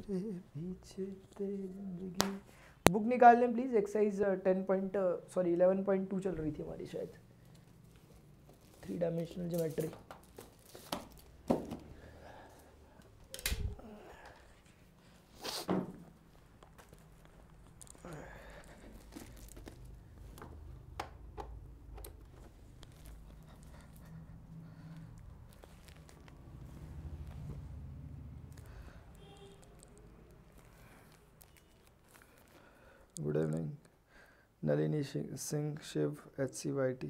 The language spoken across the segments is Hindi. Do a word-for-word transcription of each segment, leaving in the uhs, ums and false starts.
तेरे पीछे तेरी जिंदगी। बुक निकाल लें please, exercise ten point sorry eleven point two चल रही थी हमारी शायद, three dimensional geometry. Good evening Nalini Singh, Shiv, H C Y T.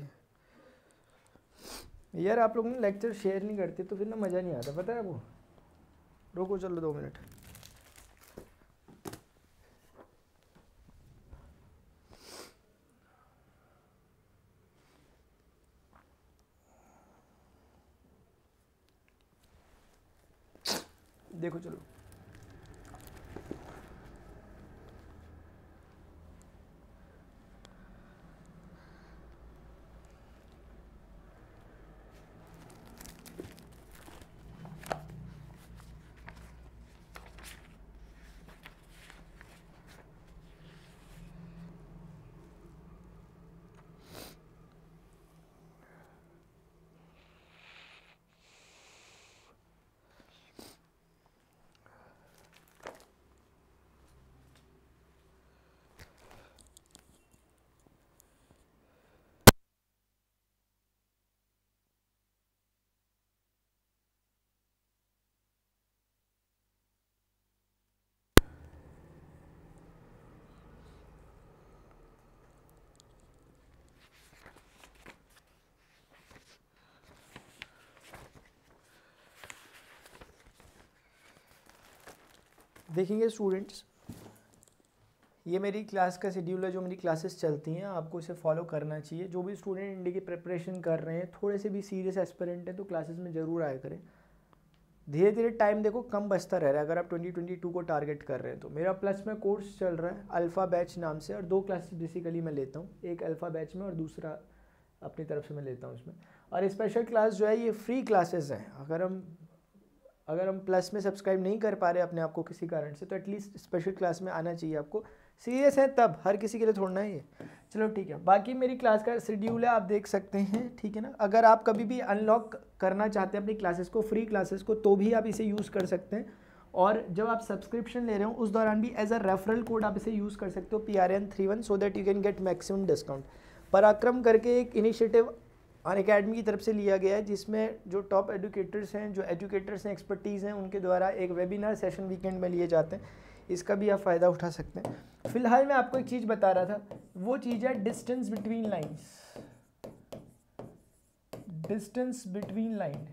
यार आप लोग ना लेक्चर शेयर नहीं करते तो फिर ना मज़ा नहीं आता, पता है वो। रोको चलो दो मिनट। देखो चलो, देखेंगे स्टूडेंट्स, ये मेरी क्लास का शेड्यूल है, जो मेरी क्लासेस चलती हैं, आपको इसे फॉलो करना चाहिए। जो भी स्टूडेंट इंडी की प्रिपरेशन कर रहे हैं, थोड़े से भी सीरियस एस्पिरेंट हैं, तो क्लासेस में ज़रूर आया करें। धीरे धीरे टाइम देखो कम बचता रह रहा है, अगर आप ट्वेंटी ट्वेंटी टू को टारगेट कर रहे हैं तो। मेरा प्लस में कोर्स चल रहा है अल्फ़ा बैच नाम से, और दो क्लासेस बेसिकली मैं लेता हूँ, एक अल्फ़ा बैच में और दूसरा अपनी तरफ से मैं लेता हूँ इसमें। और स्पेशल क्लास जो है ये फ्री क्लासेस हैं। अगर हम अगर हम प्लस में सब्सक्राइब नहीं कर पा रहे अपने आप को किसी कारण से, तो एटलीस्ट स्पेशल क्लास में आना चाहिए आपको। सीरियस है तब, हर किसी के लिए थोड़ना है ये। चलो ठीक है, बाकी मेरी क्लास का शेड्यूल है, आप देख सकते हैं, ठीक है ना। अगर आप कभी भी अनलॉक करना चाहते हैं अपनी क्लासेस को, फ्री क्लासेस को, तो भी आप इसे यूज़ कर सकते हैं। और जब आप सब्सक्रिप्शन ले रहे हो उस दौरान भी एज अ रेफरल कोड आप इसे यूज़ कर सकते हो, P R N three one, so that you can get maximum discount. पराक्रम करके एक इनिशिएटिव अन अकेडमी की तरफ से लिया गया है, जिसमें जो टॉप एजुकेटर्स हैं, जो एजुकेटर्स हैं, एक्सपर्टीज़ हैं, उनके द्वारा एक वेबिनार सेशन वीकेंड में लिए जाते हैं। इसका भी आप फ़ायदा उठा सकते हैं। फिलहाल मैं आपको एक चीज़ बता रहा था, वो चीज़ है distance between lines. Distance between line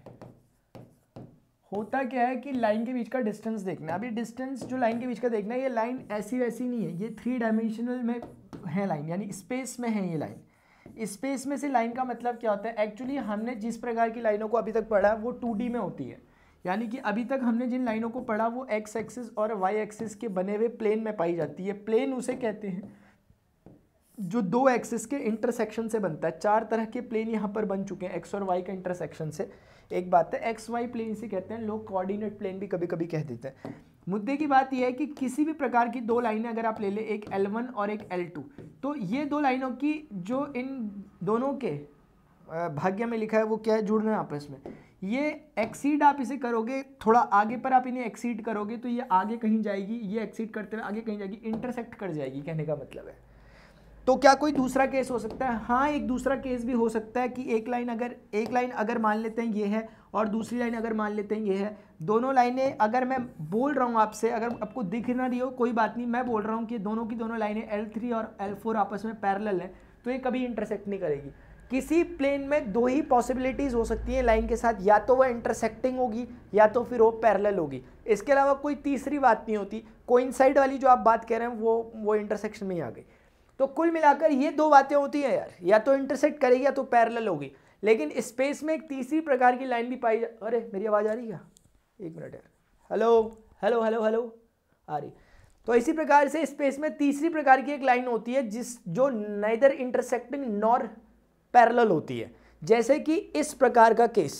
होता क्या है कि लाइन के बीच का डिस्टेंस देखना है। अभी डिस्टेंस जो लाइन के बीच का देखना है, ये लाइन ऐसी वैसी नहीं है, ये थ्री डायमेंशनल में है लाइन, यानी स्पेस में है ये लाइन। स्पेस में से लाइन का मतलब क्या होता है? एक्चुअली हमने जिस प्रकार की लाइनों को अभी तक पढ़ा वो टू डी में होती है, यानी कि अभी तक हमने जिन लाइनों को पढ़ा वो एक्स एक्सिस और वाई एक्सिस के बने हुए प्लेन में पाई जाती है। प्लेन उसे कहते हैं जो दो एक्सिस के इंटरसेक्शन से बनता है। चार तरह के प्लेन यहाँ पर बन चुके हैं एक्स और वाई के इंटरसेक्शन से। एक बात है, एक्स वाई प्लेन से कहते हैं, लोग कोऑर्डिनेट प्लेन भी कभी कभी कह देते हैं। मुद्दे की बात यह है कि किसी भी प्रकार की दो लाइनें अगर आप ले लें, एक एल वन और एक एल टू, तो ये दो लाइनों की जो इन दोनों के भाग्य में लिखा है वो क्या है? जुड़ना आपस में। ये एक्सीड आप इसे करोगे, थोड़ा आगे पर आप इन्हें एक्सीड करोगे तो ये आगे कहीं जाएगी, ये एक्सीड करते हुए आगे कहीं जाएगी, इंटरसेक्ट कर जाएगी, कहने का मतलब है। तो क्या कोई दूसरा केस हो सकता है? हाँ, एक दूसरा केस भी हो सकता है कि एक लाइन अगर एक लाइन अगर मान लेते हैं ये है और दूसरी लाइन अगर मान लेते हैं ये है, दोनों लाइनें अगर मैं बोल रहा हूँ आपसे, अगर आपको दिख ना रही हो कोई बात नहीं, मैं बोल रहा हूँ कि दोनों की दोनों लाइनें एल थ्री और एल फोर आपस में पैरेलल हैं, तो ये कभी इंटरसेक्ट नहीं करेगी। किसी प्लेन में दो ही पॉसिबिलिटीज़ हो सकती हैं लाइन के साथ, या तो वह इंटरसेक्टिंग होगी या तो फिर वो पैरेलल होगी। इसके अलावा कोई तीसरी बात नहीं होती। कोइंसाइड वाली जो आप बात कह रहे हैं वो वो इंटरसेक्शन में ही आ गई। तो कुल मिलाकर ये दो बातें होती हैं यार, या तो इंटरसेक्ट करेगी या तो पैरेलल होगी। लेकिन स्पेस में एक तीसरी प्रकार की लाइन भी पाई जा... अरे मेरी आवाज़ आ रही है? एक मिनट यार, हेलो हेलो हेलो हेलो आ रही। तो इसी प्रकार से स्पेस में तीसरी प्रकार की एक लाइन होती है जिस जो नाइदर इंटरसेक्टिंग नॉर पैरेलल होती है, जैसे कि इस प्रकार का केस।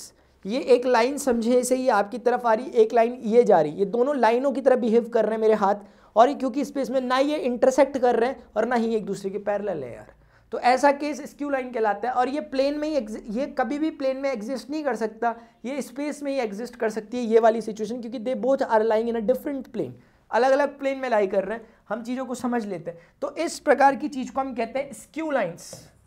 ये एक लाइन समझे से ही आपकी तरफ आ रही, एक लाइन ये जा रही, ये दोनों लाइनों की तरह बिहेव कर रहे हैं मेरे हाथ, और ये क्योंकि स्पेस में ना ये इंटरसेक्ट कर रहे हैं और ना ही एक दूसरे के पैरेलल है यार, तो ऐसा केस स्क्यू लाइन कहलाता है। और ये प्लेन में ही, ये कभी भी प्लेन में एग्जिस्ट नहीं कर सकता, ये स्पेस में ही एग्जिस्ट कर सकती है ये वाली सिचुएशन, क्योंकि they both are lying in a different plane, अलग अलग प्लेन में लाई कर रहे हैं। हम चीज़ों को समझ लेते हैं। तो इस प्रकार की चीज़ को हम कहते हैं स्क्यू लाइन्स।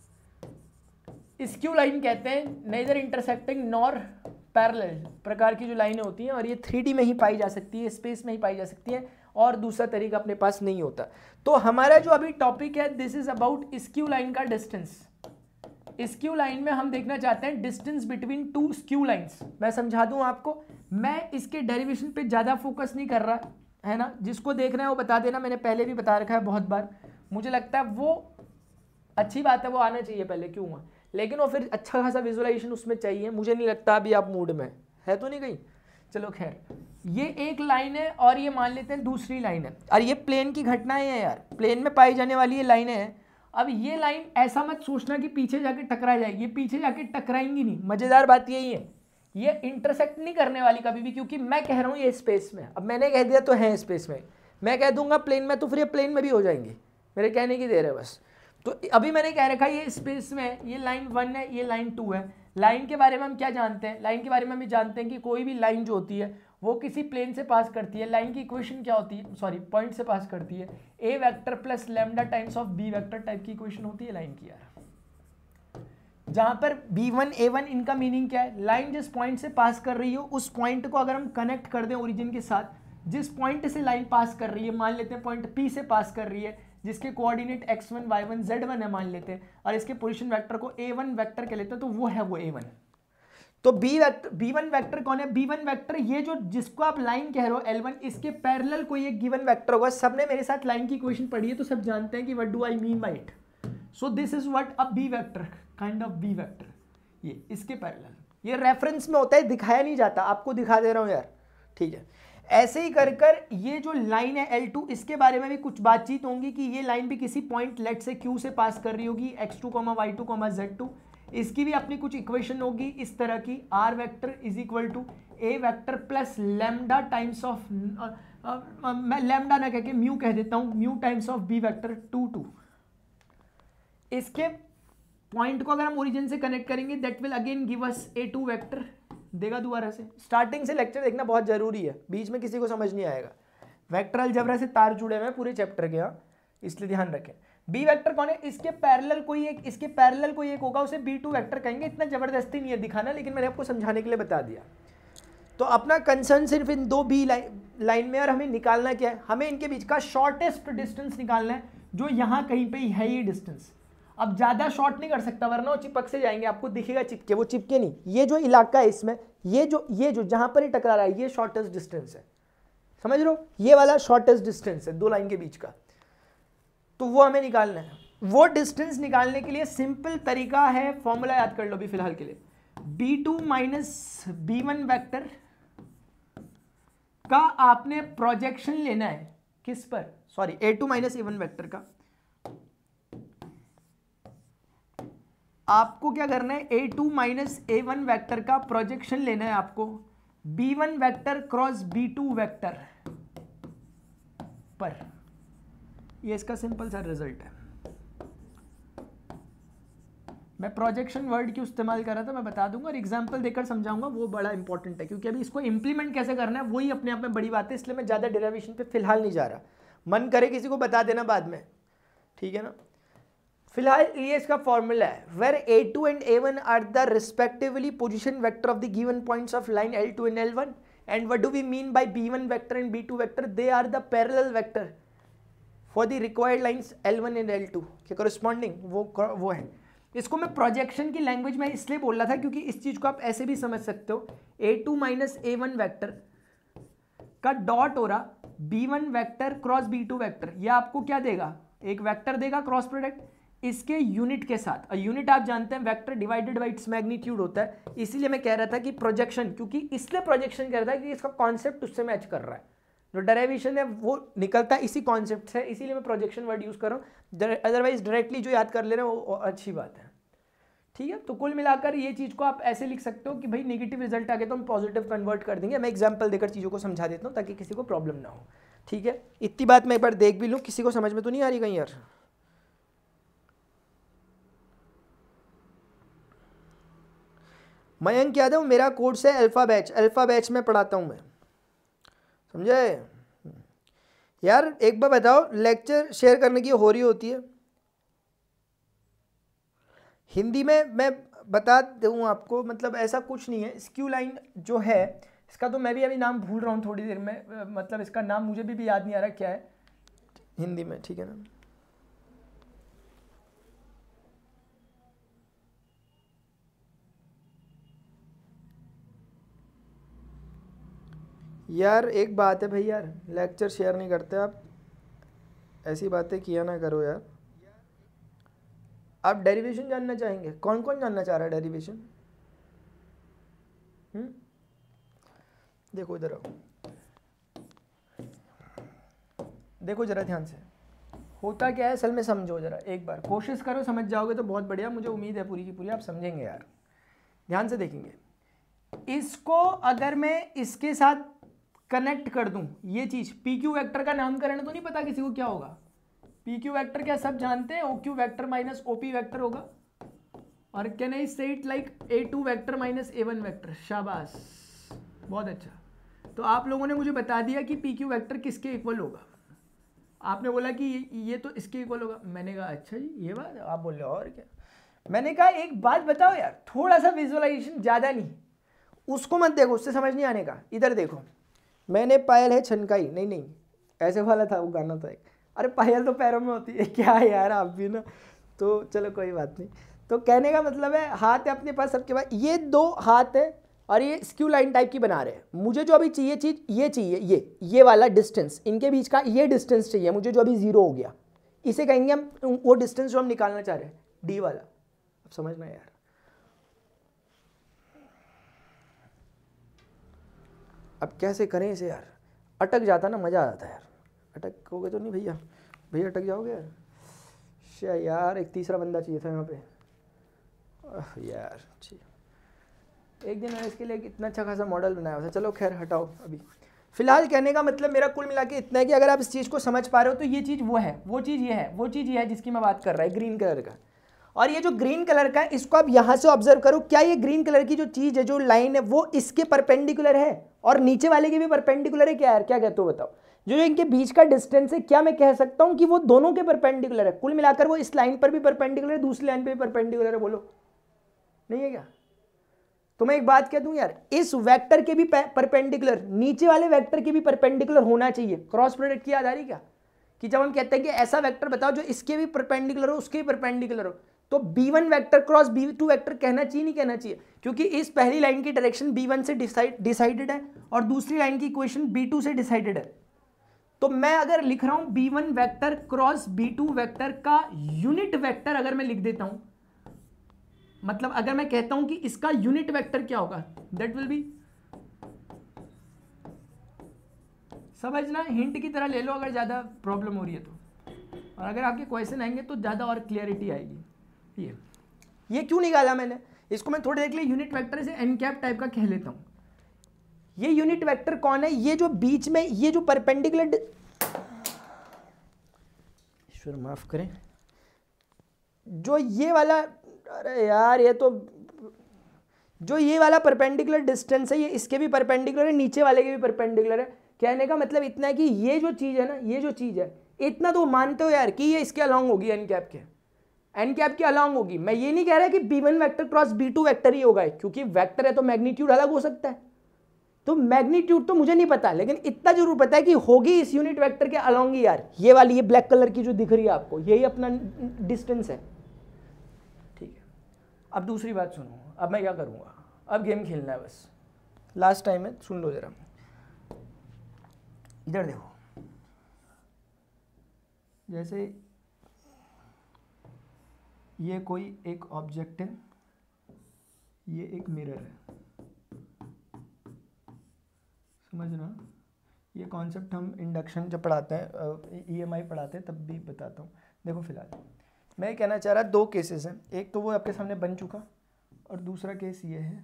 स्क्यू लाइन कहते हैं नेदर इंटरसेक्टिंग नॉर पैरेलल प्रकार की जो लाइनें होती हैं, और ये थ्री डी में ही पाई जा सकती है, स्पेस में ही पाई जा सकती है, और दूसरा तरीका अपने पास नहीं होता। तो हमारा जो अभी टॉपिक है this is about skew line का डिस्टेंस। स्क्यू लाइन में हम देखना चाहते हैं distance between two skew lines. मैं समझा दूं आपको, मैं इसके डेरिवेशन पे ज़्यादा फोकस नहीं कर रहा है ना, जिसको देखना है वो बता देना, मैंने पहले भी बता रखा है बहुत बार। मुझे लगता है वो अच्छी बात है, वो आना चाहिए पहले, क्यों हुआ, लेकिन वो फिर अच्छा खासा विजुअलाइजेशन उसमें चाहिए। मुझे नहीं लगता अभी आप मूड में है तो नहीं कहीं। चलो खैर, ये एक लाइन है और ये मान लेते हैं दूसरी लाइन है, और ये प्लेन की घटनाएं हैं यार, प्लेन में पाई जाने वाली ये लाइनें हैं। अब ये लाइन ऐसा मत सोचना कि पीछे जाके टकरा जाएगी, ये पीछे जाके टकराएंगी नहीं। मजेदार बात यही है, ये इंटरसेक्ट नहीं करने वाली कभी भी, क्योंकि मैं कह रहा हूँ ये स्पेस में। अब मैंने कह दिया तो है स्पेस में, मैं कह दूंगा प्लेन में तो फिर ये प्लेन में भी हो जाएंगे, मेरे कहने की देर है बस। तो अभी मैंने कह रखा है ये स्पेस में, ये लाइन वन है, ये लाइन टू है। लाइन के बारे में हम क्या जानते हैं, लाइन के बारे में हम जानते हैं कि कोई भी लाइन जो होती है वो किसी प्लेन से पास करती है। लाइन की इक्वेशन क्या होती है, सॉरी पॉइंट से पास करती है, A vector plus lambda times of B vector type की इक्वेशन होती है लाइन की यार, जहां पर बी वन ए वन इनका मीनिंग क्या है, लाइन जिस पॉइंट से पास कर रही हो उस पॉइंट को अगर हम कनेक्ट कर दें ओरिजिन के साथ, जिस पॉइंट से लाइन पास कर रही है, मान लेते हैं पॉइंट पी से पास कर रही है, जिसके coordinate X one Y one Z one है मान लेते हैं, और इसके पोजीशन वेक्टर को ए वन वेक्टर कह लेते हैं, तो वो है वो ए वन। तो B vector B one vector कौन है, बी वन वेक्टर ये जो जिसको आप लाइन कह रहे हो एल वन, इसके पैरेलल कोई एक गिवन वेक्टर होगा। सबने मेरे साथ लाइन की इक्वेशन पढ़ी है तो सब जानते हैं कि what do I mean by it. So this is what a B vector, kind of B vector, ये इसके पैरेलल। ये रेफरेंस में होता है, दिखाया नहीं जाता, आपको दिखा दे रहा हूं यार, ठीक है। ऐसे ही कर कर ये जो लाइन है एल टू, इसके बारे में भी कुछ बातचीत होंगी कि ये लाइन भी किसी पॉइंट लेट से क्यू से पास कर रही होगी, X two comma Y two comma Z two. इसकी भी अपनी कुछ इक्वेशन होगी इस तरह की, R vector is equal to A vector plus lambda times of, मैं लैम्डा ना कह के म्यू कह देता हूं, mu times of B vector two two. इसके पॉइंट को अगर हम ओरिजिन से कनेक्ट करेंगे that will again give us A two vector, देगा दोबारा से। स्टार्टिंग से लेक्चर देखना बहुत जरूरी है, बीच में किसी को समझ नहीं आएगा। वेक्टर अलजेब्रा से तार जुड़े हुए हैं पूरे चैप्टर के, यहाँ इसलिए ध्यान रखें। बी वेक्टर कौन है, इसके पैरेलल कोई एक, इसके पैरेलल कोई एक होगा, उसे बी टू वेक्टर कहेंगे। इतना जबरदस्ती नहीं है दिखाना, लेकिन मैंने आपको समझाने के लिए बता दिया। तो अपना कंसर्न सिर्फ इन दो बी लाइन लाइन में, और हमें निकालना क्या है, हमें इनके बीच का शॉर्टेस्ट डिस्टेंस निकालना है, जो यहाँ कहीं पे है ये डिस्टेंस। अब ज़्यादा शॉर्ट नहीं कर सकता वरना वो चिपक से जाएंगे, आपको दिखेगा चिपके, वो चिपके नहीं। ये जो इलाका है इसमें, ये जो ये जो जहाँ पर ही टकरा रहा है, ये शॉर्टेस्ट डिस्टेंस है, समझ लो, ये वाला शॉर्टेस्ट डिस्टेंस है दो लाइन के बीच का, तो वो हमें निकालना है। वो डिस्टेंस निकालने के लिए सिंपल तरीका है, फॉर्मूला याद कर लो अभी फिलहाल के लिए, B two minus B one vector का आपने प्रोजेक्शन लेना है, किस पर, sorry A two minus A one vector का आपको क्या करना है, A two minus A one vector का प्रोजेक्शन लेना है आपको B one vector cross B two vector पर। ये इसका सिंपल सा रिजल्ट है। मैं प्रोजेक्शन वर्ड क्यों इस्तेमाल कर रहा था मैं बता दूंगा, और एग्जांपल देकर समझाऊंगा, वो बड़ा इंपॉर्टेंट है, क्योंकि अभी इसको इंप्लीमेंट कैसे करना है वही अपने आप में बड़ी बात है, इसलिए मैं ज़्यादा डेरिवेशन पे फिलहाल नहीं जा रहा। मन करे किसी को बता देना बाद में, ठीक है ना। फिलहाल ये इसका फॉर्मूला है, where A two and A one are the respectively position vector of the given points of line L two and L one, and what do we mean by B one vector and B two vector, they are the parallel vector for the required lines L one and L two के करस्पॉन्डिंग, वो वो है। इसको मैं प्रोजेक्शन की लैंग्वेज में इसलिए बोल रहा था क्योंकि इस चीज को आप ऐसे भी समझ सकते हो, A two minus A one vector का डॉट हो रहा B one vector cross B two vector, यह आपको क्या देगा, एक वेक्टर देगा क्रॉस प्रोडक्ट इसके यूनिट के साथ। और यूनिट आप जानते हैं vector divided by its magnitude होता है, इसीलिए मैं कह रहा था कि प्रोजेक्शन, क्योंकि इसलिए प्रोजेक्शन कह रहा था कि इसका कॉन्सेप्ट उससे मैच कर रहा है, जो डेरिवेशन है वो निकलता है इसी कॉन्सेप्ट से, इसीलिए मैं प्रोजेक्शन वर्ड यूज कर रहा हूँ। अदरवाइज डायरेक्टली जो याद कर ले रहे हैं वो अच्छी बात है, ठीक है। तो कुल मिलाकर ये चीज़ को आप ऐसे लिख सकते हो कि भाई नेगेटिव रिजल्ट आ गया तो हम पॉजिटिव कन्वर्ट कर देंगे। मैं एग्जांपल देकर चीज़ों को समझा देता हूँ ताकि किसी को प्रॉब्लम ना हो, ठीक है। इतनी बात मैं एक बार देख भी लूँ, किसी को समझ में तो नहीं आ रही कहीं यार? मयंक यादव मेरा कोर्स है अल्फा बैच, अल्फा बैच में पढ़ाता हूँ मैं, समझे यार? एक बार बताओ, लेक्चर शेयर करने की हो रही होती है हिंदी में, मैं बता दूँ आपको, मतलब ऐसा कुछ नहीं है। स्क्यू लाइन जो है इसका तो मैं भी अभी नाम भूल रहा हूँ थोड़ी देर में, मतलब इसका नाम मुझे भी, भी याद नहीं आ रहा क्या है हिंदी में, ठीक है ना। यार एक बात है भाई यार, लेक्चर शेयर नहीं करते आप, ऐसी बातें किया ना करो यार। आप डेरिवेशन जानना चाहेंगे? कौन कौन जानना चाह रहा है डेरिवेशन? हम्म देखो इधर आओ, देखो जरा ध्यान से, होता क्या है असल में, समझो जरा एक बार, कोशिश करो समझ जाओगे तो बहुत बढ़िया, मुझे उम्मीद है पूरी की पूरी आप समझेंगे यार। ध्यान से देखेंगे, इसको अगर मैं इसके साथ कनेक्ट कर दूं, ये चीज पी क्यू वैक्टर का नामकरण तो नहीं पता किसी को क्या होगा? पी क्यू वैक्टर क्या सब जानते हैं? O Q vector minus O P vector होगा। और can I say it like A two vector minus A one vector? शाबाश, बहुत अच्छा। तो आप लोगों ने मुझे बता दिया कि पी क्यू वैक्टर किसके इक्वल होगा। आपने बोला कि ये, ये तो इसके इक्वल होगा। मैंने कहा अच्छा जी ये बात, आप बोल रहे हो और क्या। मैंने कहा एक बात बताओ यार, थोड़ा सा विजुअलाइजेशन, ज़्यादा नहीं, उसको मत देखो, उससे समझ नहीं आने का। इधर देखो, मैंने पायल है छनकाई, नहीं नहीं ऐसे वाला था वो गाना था एक, अरे पायल तो पैरों में होती है क्या यार आप भी ना। तो चलो कोई बात नहीं। तो कहने का मतलब है हाथ है अपने पास सबके पास, ये दो हाथ है और ये स्क्यू लाइन टाइप की बना रहे हैं। मुझे जो अभी चाहिए चीज़ ये चाहिए, ये ये वाला डिस्टेंस, इनके बीच का ये डिस्टेंस चाहिए मुझे, जो अभी जीरो हो गया, इसे कहेंगे हम वो डिस्टेंस जो हम निकालना चाह रहे हैं, डी वाला। अब समझना यार, अब कैसे करें इसे यार, अटक जाता ना मज़ा आ जाता है यार। अटकोगे तो नहीं भैया, भैया अटक जाओगे यार। शे यार एक तीसरा बंदा चाहिए था यहाँ पे यार। एक दिन मैंने इसके लिए इतना अच्छा खासा मॉडल बनाया था, चलो खैर हटाओ अभी। फिलहाल कहने का मतलब मेरा कुल मिला के इतना है कि अगर आप इस चीज़ को समझ पा रहे हो तो ये चीज़ वो है, वो चीज़ ये है, वो चीज़ ये है जिसकी मैं बात कर रहा है, ग्रीन कलर का। और ये जो ग्रीन कलर का है इसको आप यहाँ से ऑब्जर्व करो, क्या ये ग्रीन कलर की जो चीज़ है, जो लाइन है, वो इसके परपेंडिकुलर है और नीचे वाले के भी परपेंडिकुलर है क्या यार? क्या कहते हो बताओ? जो इनके बीच का डिस्टेंस है, क्या मैं कह सकता हूँ कि वो दोनों के परपेंडिकुलर है? कुल मिलाकर वो इस लाइन पर भी परपेंडिकुलर है, दूसरी लाइन पर भी परपेंडिकुलर है, बोलो नहीं है क्या? तो मैं एक बात कह दूं यार, इस वेक्टर के भी परपेंडिकुलर, नीचे वाले वेक्टर के भी परपेंडिकुलर होना चाहिए। क्रॉस प्रोडक्ट की याद आ रही क्या? कि जब हम कहते हैं कि ऐसा वेक्टर बताओ जो इसके भी परपेंडिकुलर हो, उसके भी परपेंडिकुलर हो, तो B one vector cross B two vector कहना चाहिए नहीं कहना चाहिए? क्योंकि इस पहली लाइन की डायरेक्शन बी वन से डिसाइड डिसाइडेड है और दूसरी लाइन की इक्वेशन बी टू से डिसाइडेड है। तो मैं अगर लिख रहा हूं B one vector cross B two vector का यूनिट वेक्टर अगर मैं लिख देता हूं, मतलब अगर मैं कहता हूं कि इसका यूनिट वेक्टर क्या होगा, दैट विल बी, समझना, हिंट की तरह ले लो अगर ज़्यादा प्रॉब्लम हो रही है तो, और अगर आपके क्वेश्चन आएंगे तो ज़्यादा और क्लियरिटी आएगी। ये ये क्यों निकाला मैंने इसको, मैं थोड़ी देर के लिए यूनिट वेक्टर से एन कैप टाइप का कह लेता हूं। ये यूनिट वेक्टर कौन है? ये जो बीच में ये जो परपेंडिकुलर, ईश्वर माफ करें, जो ये वाला, अरे यार ये तो, जो ये वाला परपेंडिकुलर डिस्टेंस है ये इसके भी परपेंडिकुलर है, नीचे वाले के भी परपेंडिकुलर है। कहने का मतलब इतना है कि ये जो चीज़ है ना, ये जो चीज़ है, इतना तो मानते हो यार कि ये इसके अलॉन्ग होगी, एन कैप के, एन कैप के अलॉन्ग होगी। मैं ये नहीं कह रहा कि B one vector cross B two vector ही होगा, क्योंकि वेक्टर है तो मैग्नीट्यूड अलग हो सकता है। तो मैग्नीट्यूड तो मुझे नहीं पता, लेकिन इतना जरूर पता है कि होगी इस यूनिट वेक्टर के अलॉन्ग ही यार। ये वाली ये ब्लैक कलर की जो दिख रही है आपको, यही अपना डिस्टेंस है। ठीक है, अब दूसरी बात सुनो, अब मैं क्या करूँगा, अब गेम खेलना है बस, लास्ट टाइम है, सुन लो जरा। इधर देखो, जैसे ये कोई एक ऑब्जेक्ट है, ये एक मिरर है, समझना। ये कॉन्सेप्ट हम इंडक्शन जब पढ़ाते हैं, ई एम आई पढ़ाते हैं तब भी बताता हूँ। देखो फिलहाल मैं कहना चाह रहा दो केसेस हैं, एक तो वो आपके सामने बन चुका और दूसरा केस ये है।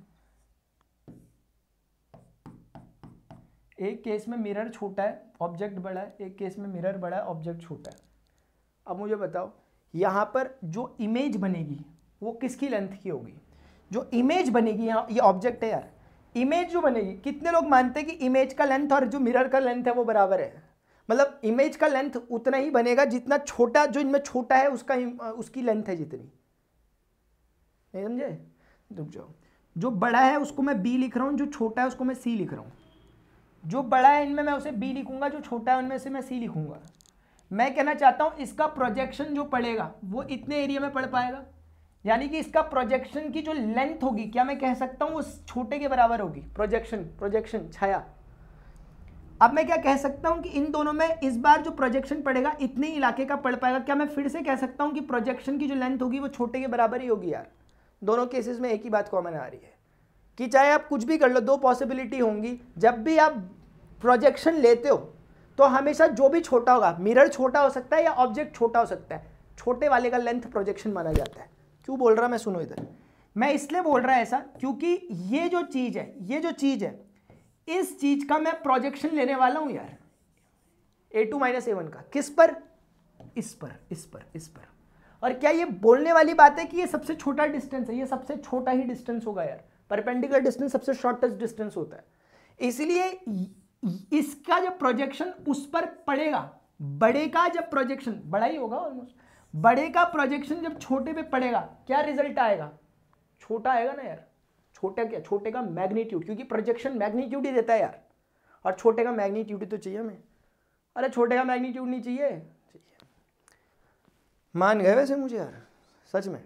एक केस में मिरर छोटा है, ऑब्जेक्ट बड़ा है, एक केस में मिरर बड़ा है, ऑब्जेक्ट छोटा है। अब मुझे बताओ यहाँ पर जो इमेज बनेगी वो किसकी लेंथ की होगी? जो इमेज बनेगी, यहाँ ये ऑब्जेक्ट है यार, इमेज जो बनेगी, कितने लोग मानते हैं कि इमेज का लेंथ और जो मिरर का लेंथ है वो बराबर है? मतलब इमेज का लेंथ उतना ही बनेगा जितना छोटा, जो इनमें छोटा है उसका उसकी लेंथ है जितनी। नहीं समझे? रुक जाओ, जो बड़ा है उसको मैं बी लिख रहा हूँ, जो छोटा है उसको मैं सी लिख रहा हूँ। जो बड़ा है इनमें मैं उसे बी लिखूंगा, जो छोटा है उनमें से मैं सी लिखूंगा। मैं कहना चाहता हूँ इसका प्रोजेक्शन जो पड़ेगा वो इतने एरिया में पड़ पाएगा, यानी कि इसका प्रोजेक्शन की जो लेंथ होगी, क्या मैं कह सकता हूँ उस छोटे के बराबर होगी? प्रोजेक्शन प्रोजेक्शन छाया। अब मैं क्या कह सकता हूँ कि इन दोनों में इस बार जो प्रोजेक्शन पड़ेगा इतने इलाके का पड़ पाएगा। क्या मैं फिर से कह सकता हूँ कि प्रोजेक्शन की जो लेंथ होगी वो छोटे के बराबर ही होगी? यार दोनों केसेस में एक ही बात कॉमन आ रही है कि चाहे आप कुछ भी कर लो, दो पॉसिबिलिटी होंगी। जब भी आप प्रोजेक्शन लेते हो तो हमेशा जो भी छोटा होगा, मिरर छोटा हो सकता है या ऑब्जेक्ट छोटा हो सकता है, छोटे वाले का लेंथ प्रोजेक्शन माना जाता है। क्यों बोल रहा मैं, सुनो इधर। मैं इसलिए बोल रहा ऐसा क्योंकि ये जो चीज है, ये जो चीज है, इस चीज का मैं प्रोजेक्शन लेने वाला हूं यार, A two minus A one का। किस पर? इस पर, इस पर, इस पर। और क्या ये बोलने वाली बात है कि ये सबसे छोटा डिस्टेंस है? ये सबसे छोटा ही डिस्टेंस होगा यार। परपेंडिकुलर डिस्टेंस सबसे शॉर्टेस्ट डिस्टेंस होता है, इसलिए इसका जब प्रोजेक्शन उस पर पड़ेगा, बड़े का जब प्रोजेक्शन, बड़ा ही होगा ऑलमोस्ट, बड़े का प्रोजेक्शन जब छोटे पे पड़ेगा, क्या रिजल्ट आएगा? छोटा आएगा ना यार। छोटे क्या? छोटे का मैग्नीट्यूड, क्योंकि प्रोजेक्शन मैग्नीट्यूड ही देता है यार, और छोटे का मैग्नीट्यूड ही तो चाहिए हमें। अरे छोटे का मैग्नीट्यूड नहीं चाहिए? चाहिए। मान गए वैसे मुझे यार, सच में?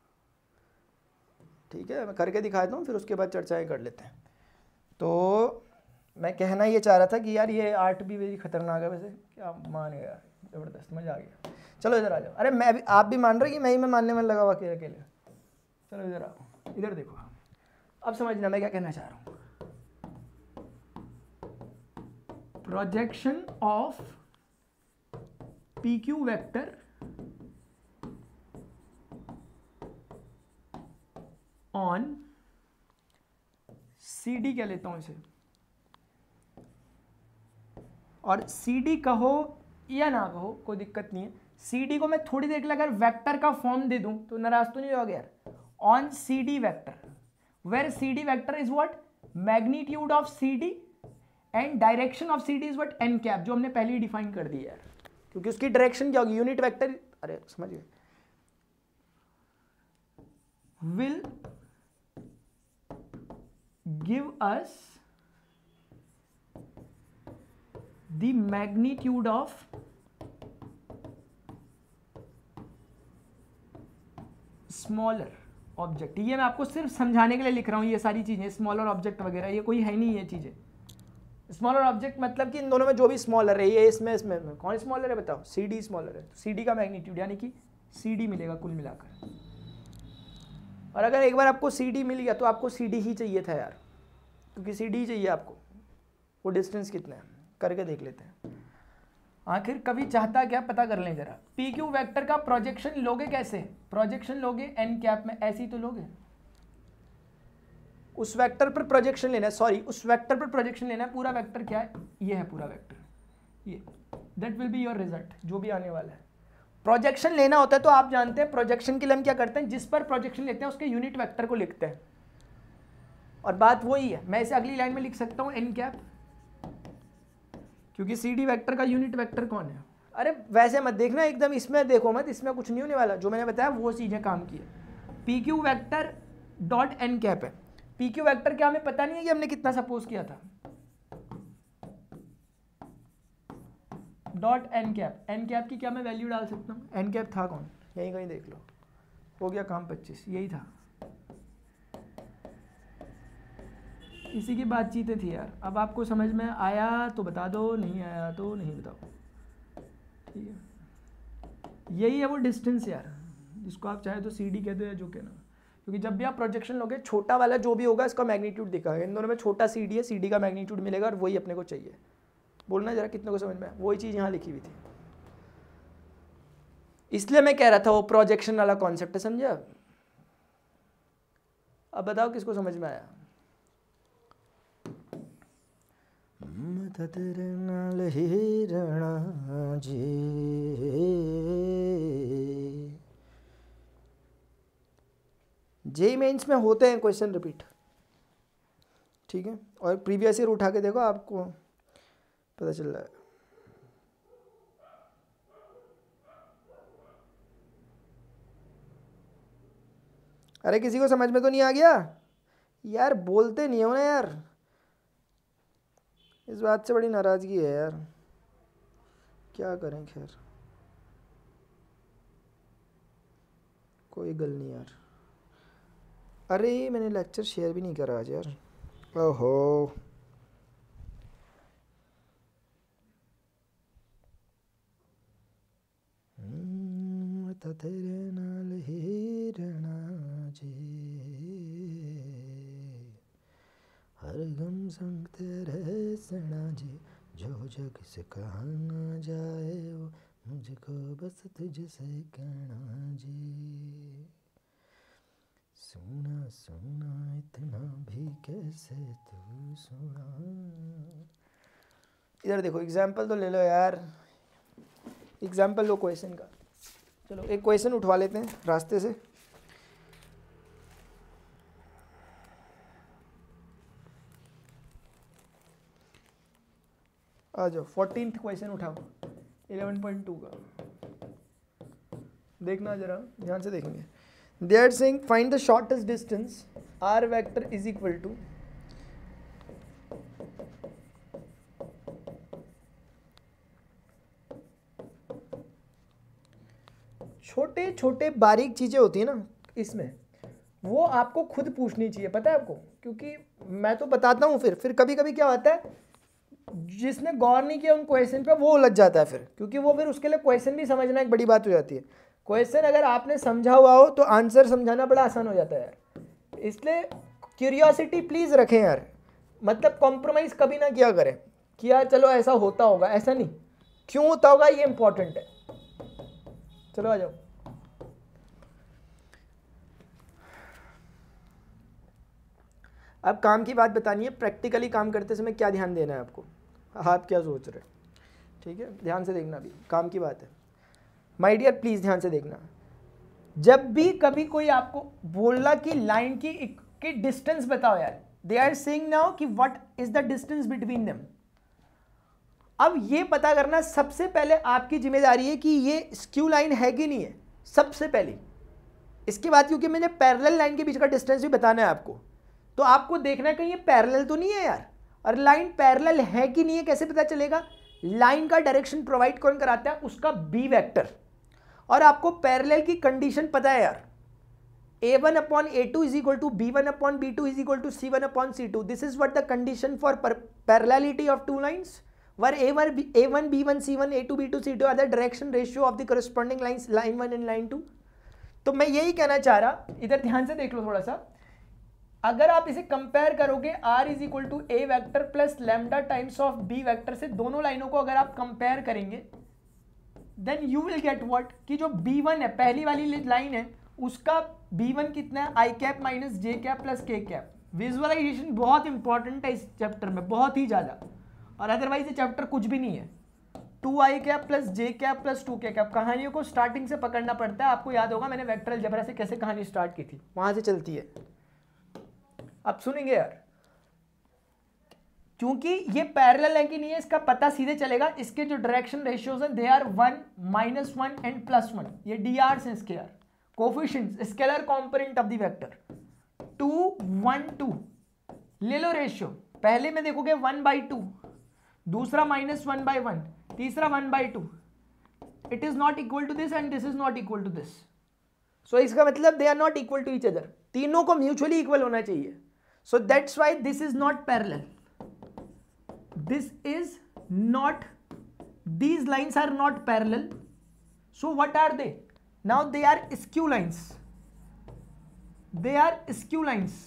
ठीक है, मैं करके दिखाता हूँ, फिर उसके बाद चर्चाएं कर लेते हैं। तो मैं कहना ये चाह रहा था कि यार ये आर्ट भी मेरी खतरनाक है वैसे। क्या मान गया यार, ज़बरदस्त, मज़ा आ गया। चलो इधर आ जाओ। अरे मैं भी, आप भी मान रहे कि मैं ही मैं मानने में लगा हुआ अकेले अकेले? चलो इधर आओ, इधर देखो। अब समझना मैं क्या कहना चाह रहा हूँ। Projection of P Q vector on C D कह लेता हूं इसे, और सी डी कहो या ना कहो कोई दिक्कत नहीं है। सी डी को मैं थोड़ी देर के लिए अगर वेक्टर का फॉर्म दे दूं तो नाराज तो नहीं होगा यार? On C D vector, where C D vector is what? Magnitude of C D and direction of C D is what? N cap, जो हमने पहले ही डिफाइन कर दी यार, क्योंकि उसकी डायरेक्शन क्या होगी? Unit vector. अरे समझ गए? Will give us the magnitude of smaller object। ये मैं आपको सिर्फ समझाने के लिए लिख रहा हूँ ये सारी चीजें, स्मॉलर ऑब्जेक्ट वगैरह ये कोई है नहीं ये चीजें। स्मॉलर ऑब्जेक्ट मतलब कि इन दोनों में जो भी स्मॉलर है, ये इसमें इसमें कौन स्मॉलर है बताओ? सी डी स्मॉलर है, तो सी डी का मैग्नीट्यूड यानी कि सी डी मिलेगा कुल मिलाकर। और अगर एक बार आपको सी डी मिल गया तो आपको सी डी ही चाहिए था यार, क्योंकि सी डी चाहिए आपको। वो डिस्टेंस कितना है करके देख लेते हैं। आखिर कभी चाहता क्या, पता कर लें जरा। पी क्यू वेक्टर का प्रोजेक्शन लोगे कैसे? प्रोजेक्शन लोगे एन कैप में, ऐसे ही तो लोगे। उस वेक्टर पर प्रोजेक्शन लेना है, सॉरी उस वेक्टर पर प्रोजेक्शन लेना है। पूरा वेक्टर क्या है? ये है पूरा वेक्टर, ये। That will be your result, जो भी आने वाला है। प्रोजेक्शन लेना होता है तो आप जानते हैं प्रोजेक्शन के लिए हम क्या करते हैं? जिस पर प्रोजेक्शन लेते हैं उसके यूनिट वेक्टर को लिखते हैं, और बात वही है। मैं इसे अगली लाइन में लिख सकता हूं एन कैप, क्योंकि सी डी वेक्टर का यूनिट वेक्टर कौन है? अरे वैसे मत देखना एकदम, इसमें देखो मत, इसमें कुछ नहीं होने वाला। जो मैंने बताया वो चीजें काम की है। P Q vector dot N cap है। पी क्यू वेक्टर क्या हमें पता नहीं है कि हमने कितना सपोज किया था? Dot N cap, N cap की क्या मैं वैल्यू डाल सकता हूँ? एन कैप था कौन? यहीं कहीं देख लो, हो गया काम पच्चीस, यही था। इसी की बातचीतें थी यार। अब आपको समझ में आया तो बता दो, नहीं आया तो नहीं बताओ, ठीक है? यही है वो डिस्टेंस यार, जिसको आप चाहे तो सी डी कह दो या जो कहना, क्योंकि जब भी आप प्रोजेक्शन लोगे छोटा वाला जो भी होगा इसका मैग्नीट्यूड दिखाएगा। इन दोनों में छोटा सी डी है, सी डी का मैग्नीट्यूड मिलेगा और वही अपने को चाहिए। बोलना जरा कितने को समझ में? वही चीज़ यहाँ लिखी हुई थी। इसलिए मैं कह रहा था वो प्रोजेक्शन वाला कॉन्सेप्ट है, समझे आप? अब बताओ किसको समझ में आया? तेरे नाल ही रहना जी। जे मेंस में होते हैं क्वेश्चन रिपीट, ठीक है, और प्रीवियस ईयर उठा के देखो, आपको पता चल रहा है। अरे किसी को समझ में तो नहीं आ गया यार? बोलते नहीं हो ना यार, इस बात से बड़ी नाराज़गी है यार, क्या करें। खैर कोई गल नहीं यार। अरे मैंने लेक्चर शेयर भी नहीं करा आज यार, ओहो। तो तेरे नाल ही रहना जी, हर गम संग तेरे सना जी, जो जग से कहा ना जाए वो मुझको बस तुझसे कहना जी। सुना सुना इतना भी कैसे तू सुना। इधर देखो, एग्जाम्पल तो ले लो यार, एग्जाम्पल लो क्वेश्चन का। चलो एक क्वेश्चन उठवा लेते हैं रास्ते से। आ जाओ, फोर्टीन्थ क्वेश्चन उठाओ इलेवन पॉइंट टू का, देखना जरा ध्यान से देखेंगे। They are saying find the shortest distance R vector is equal to छोटे छोटे बारीक चीज़ें होती है ना इसमें, वो आपको खुद पूछनी चाहिए, पता है आपको? क्योंकि मैं तो बताता हूँ, फिर फिर कभी कभी क्या होता है, जिसने गौर नहीं किया उन क्वेश्चन पे वो उलझ जाता है फिर, क्योंकि वो फिर उसके लिए क्वेश्चन भी समझना एक बड़ी बात हो जाती है। क्वेश्चन अगर आपने समझा हुआ हो तो आंसर समझाना बड़ा आसान हो जाता है यार। इसलिए क्यूरियोसिटी प्लीज़ रखें यार, मतलब कॉम्प्रोमाइज़ कभी ना किया करें कि यार चलो ऐसा होता होगा, ऐसा नहीं, क्यों होता होगा ये इंपॉर्टेंट है। चलो आ जाओ। अब काम की बात बतानी है, प्रैक्टिकली काम करते समय क्या ध्यान देना है आपको, आप क्या सोच रहे हैं, ठीक है? ध्यान से देखना, भी काम की बात है माय डियर, प्लीज़ ध्यान से देखना। जब भी कभी कोई आपको बोलना कि लाइन की की डिस्टेंस बताओ यार, दे आर सेइंग नाउ कि what is the distance between them. अब ये पता करना सबसे पहले आपकी जिम्मेदारी है कि ये स्क्यू लाइन है कि नहीं है, सबसे पहले। इसके बाद क्योंकि मैंने पैरेलल लाइन के बीच का डिस्टेंस भी बताना है आपको, तो आपको देखना है कि ये पैरेलल तो नहीं है यार, और लाइन पैरेलल है कि नहीं है कैसे पता चलेगा? लाइन का डायरेक्शन प्रोवाइड कौन कराता है? उसका बी वेक्टर। और आपको पैरेलल की कंडीशन पता है यार, A one upon A two is equal to B one upon B two is equal to C one upon C two. This is what the condition for parallelity of two lines where a one a one b one c one a two b two c two are the direction ratio of the corresponding lines line one and line two। तो मैं यही कहना चाह रहा, इधर ध्यान से देख लो थोड़ा सा। अगर आप इसे कंपेयर करोगे r is equal to A vector plus lambda times of b vector से, दोनों लाइनों को अगर आप कंपेयर करेंगे, then you will get what कि जो b वन है, पहली वाली लाइन है, उसका b वन कितना है? I cap minus J cap plus K cap. Visualization बहुत इंपॉर्टेंट है इस चैप्टर में, बहुत ही ज़्यादा, और अदरवाइज ये चैप्टर कुछ भी नहीं है। Two I cap plus J cap plus two K cap, कहानियों को स्टार्टिंग से पकड़ना पड़ता है। आपको याद होगा मैंने वेक्टर अलजेब्रा से कैसे कहानी स्टार्ट की थी, वहां से चलती है। अब सुनेंगे यार, क्योंकि ये पैरेलल है कि नहीं है इसका पता सीधे चलेगा, इसके जो डायरेक्शन रेशियोज हैं they are one minus one and plus one. ये डी आर से scalar coefficients, scalar component of the vector. Two one two ले लो रेशियो, पहले में देखोगे वन बाई टू, दूसरा माइनस वन बाई वन, तीसरा one by two. It is not equal to this and this is not equal to this. So इसका मतलब they are not equal to each other, तीनों को म्यूचुअली इक्वल होना चाहिए। So that's why this is not parallel, this is not, these lines are not parallel. So what are they? Now they are skew lines, they are skew lines.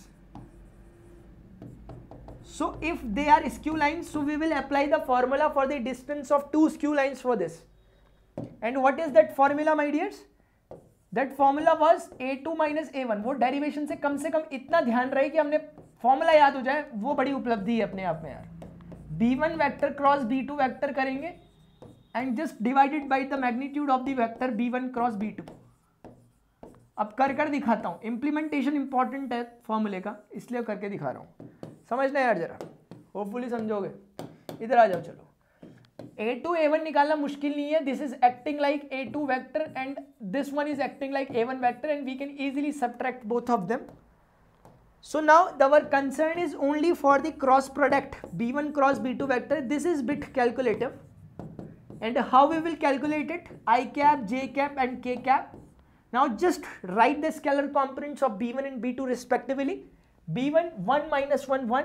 So if they are skew lines, so we will apply the formula for the distance of two skew lines for this. And what is that formula my dears? That formula was A two minus A one. वो डेरिवेशन से कम से कम इतना ध्यान रहे कि हमने फॉर्मूला याद हो जाए, वो बड़ी उपलब्धि है अपने आप में यार। B one vector cross B two vector करेंगे and just divided by the magnitude of the vector B one cross B two. अब कर कर दिखाता हूं, इंप्लीमेंटेशन इंपॉर्टेंट है फॉर्मूले का, इसलिए करके दिखा रहा हूं। समझना यार जरा, होपफुली समझोगे। इधर आ जाओ, चलो। ए टू ए वन निकालना मुश्किल नहीं है। This is acting like A two vector and this one is acting like A one vector and we can easily subtract both of them. So now our concern is only for the cross product b one cross b two vector. This is bit calculative, and how we will calculate it? I cap, j cap and k cap. Now just write the scalar components of b one and b two respectively. b one one minus one one,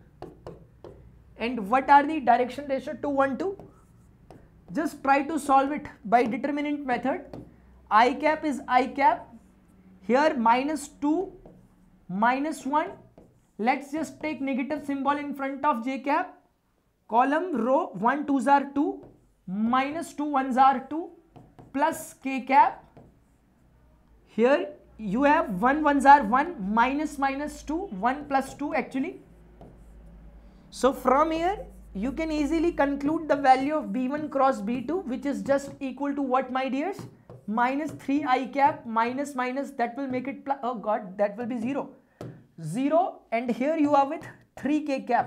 and what are the direction ratio? two one two. Just try to solve it by determinant method. I cap is I cap, here minus two minus one, let's just take negative symbol in front of j cap, column row one twos are two, minus two ones are two, plus k cap, here you have one ones are one, minus minus two, one plus two actually. So from here you can easily conclude the value of b one cross b two, which is just equal to what, my dears? Minus three I cap minus minus, that will make it, oh god, that will be zero. zero, and here you are with three k cap.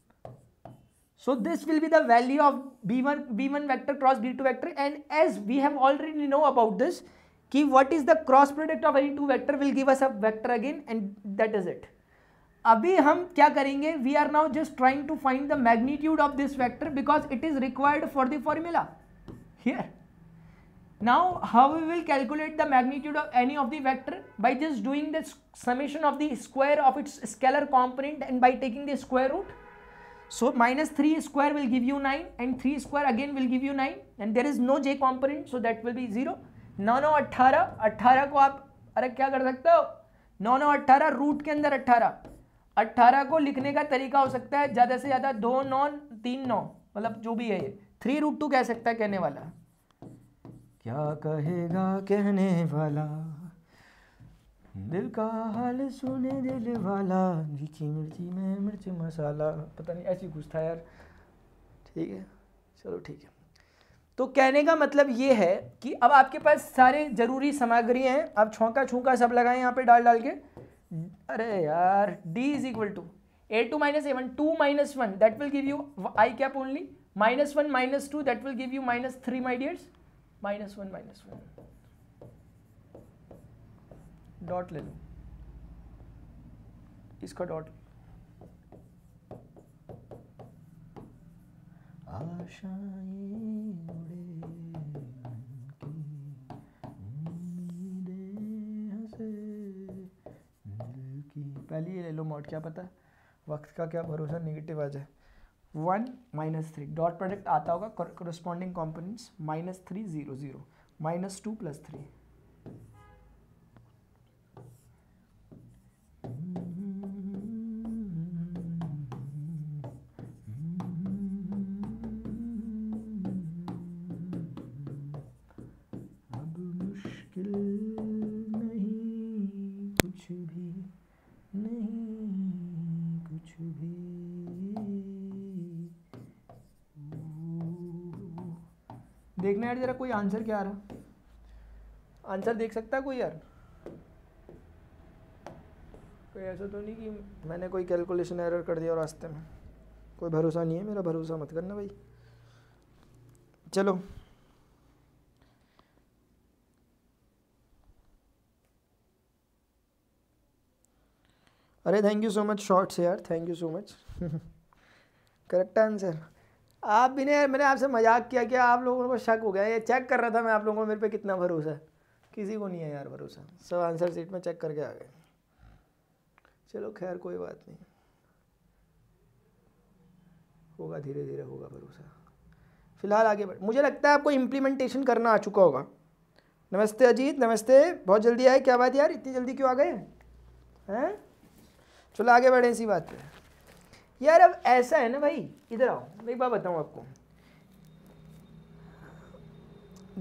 So this will be the value of b one b one vector cross b two vector, and as we have already know about this, ki what is the cross product of any two vector will give us a vector again, and that is it. अभी हम क्या करेंगे? We are now just trying to find the magnitude of this vector because it is required for the formula here. Now how we will calculate the magnitude of any of the vector? By just doing the summation of the square of its scalar component and by taking the square root. So minus three square will give you nine and three square again will give you nine, and there is no j component, so that will be zero. नौ नौ अट्ठारह, अट्ठारह को आप अरे क्या कर सकते हो? नौ नौ अट्ठारह, रूट के अंदर अट्ठारह। अट्ठारह को लिखने का तरीका हो सकता है ज़्यादा से ज़्यादा दो नौ तीन नौ, मतलब जो भी है ये थ्री रूट टू कह सकता है कहने वाला। क्या कहेगा कहने वाला, दिल का हाल सुने दिल वाला, मीठी मिर्ची में मिर्च मसाला, पता नहीं ऐसी कुछ था यार। ठीक है, चलो ठीक है। तो कहने का मतलब ये है कि अब आपके पास सारे जरूरी सामग्री हैं, आप छौंका छूका सब लगाएं यहाँ पे डाल डाल के। अरे यार, d is equal to A two minus A one, two minus one that will give you I cap only, minus one minus two that will give you minus three my dears, minus one minus one, dot ले लो, इसका डॉट। आशाएं उड़े पहले ये ले लो मॉड, क्या पता वक्त का क्या भरोसा, नेगेटिव आ जाए। One minus three, dot product आता होगा, corresponding components minus three zero zero, minus two plus three. अब मुश्किल नहीं कुछ भी, नहीं कुछ भी। देखना यार जरा कोई आंसर क्या आ रहा, आंसर देख सकता है कोई यार? कोई ऐसा तो नहीं कि मैंने कोई कैलकुलेशन एरर कर दिया रास्ते में? कोई भरोसा नहीं है मेरा, भरोसा मत करना भाई। चलो अरे thank you so much shorts यार, thank you so much. Correct answer. आप भी ने, मैंने आपसे मजाक किया क्या? आप लोगों को शक हो गया? ये चेक कर रहा था मैं आप लोगों को मेरे पे कितना भरोसा है। किसी को नहीं है यार भरोसा, सब आंसर सीट में चेक करके आ गए। चलो खैर कोई बात नहीं, होगा धीरे धीरे होगा भरोसा। फिलहाल आगे बढ़, मुझे लगता है आपको इम्प्लीमेंटेशन करना आ चुका होगा। नमस्ते अजीत, नमस्ते, बहुत जल्दी आए, क्या बात यार इतनी जल्दी क्यों आ गए हैं? चलो आगे बढ़े इसी बात पे यार। अब ऐसा है ना भाई, इधर आओ, मैं एक बात बताऊं आपको।